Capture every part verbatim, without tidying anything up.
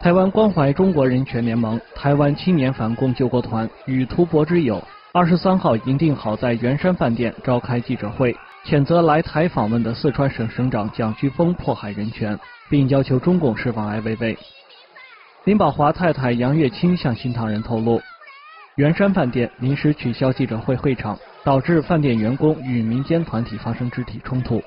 台湾关怀中国人权联盟、台湾青年反共救国团与图博之友二十三号营定好在圆山饭店召开记者会，谴责来台访问的四川省省长蒋菊峰迫害人权，并要求中共释放艾薇薇。林保华太太杨月清向新唐人透露，圆山饭店临时取消记者会会场，导致饭店员工与民间团体发生肢体冲突。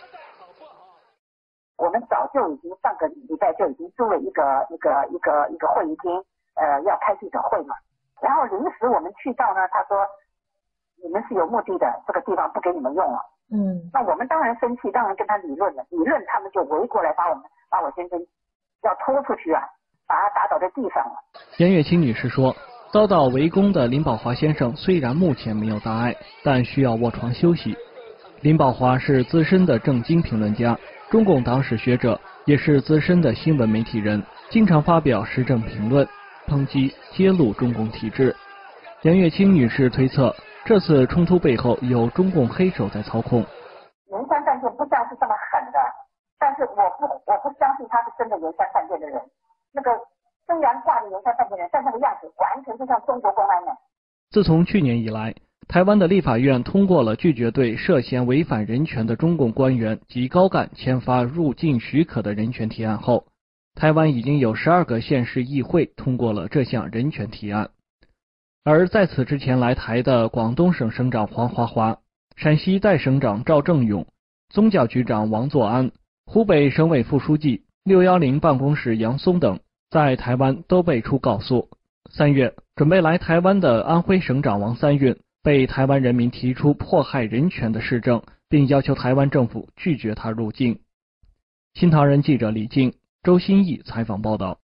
我们早就已经上个礼拜就已经租了一个一个一个一个会议厅，呃，要开记者会嘛。然后临时我们去到呢，他说你们是有目的的，这个地方不给你们用了。嗯，那我们当然生气，当然跟他理论了。理论他们就围过来把我们把我先生要拖出去啊，把他打倒在地上了。 杨月清女士说，遭到围攻的林保华先生虽然目前没有大碍，但需要卧床休息。林保华是资深的政经评论家，中共党史学者，也是资深的新闻媒体人，经常发表时政评论，抨击揭露中共体制。杨月清女士推测，这次冲突背后有中共黑手在操控。 圆山饭店不像是这么狠的，但是我不我不相信他是真的圆山饭店的人。那个虽然挂着圆山饭店的人，但那个样子完全就像中国公安的。 自从去年以来，台湾的立法院通过了拒绝对涉嫌违反人权的中共官员及高干签发入境许可的人权提案后，台湾已经有十二个县市议会通过了这项人权提案。而在此之前来台的广东省省长黄华华、陕西代省长赵正永、宗教局长王作安、湖北省委副书记六一零办公室杨松等，在台湾都被处告诉。三月，准备来台湾的安徽省长王三运被台湾人民提出迫害人权的事证，并要求台湾政府拒绝他入境。新唐人记者李静、周新义采访报道。